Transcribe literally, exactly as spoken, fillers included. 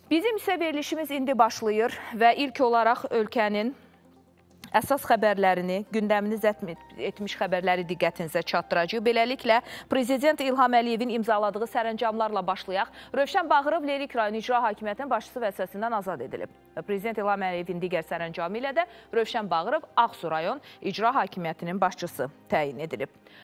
Bizim isə verilişimiz indi başlayır və ilk olaraq ölkənin əsas xəbərlərini, gündəmini zəbt etmiş xəbərləri diqqətinizə çatdıracaq. Beləliklə, Prezident İlham Əliyevin imzaladığı sərəncamlarla başlayaq. Rövşən Bağırov Lerik rayon İcra Hakimiyyətinin başçısı vəzifəsindən azad edilib. Prezident İlham Əliyevin digər sərəncamı ilə də Rövşən Bağırov Ağsu rayon İcra Hakimiyyətinin başçısı təyin edilib.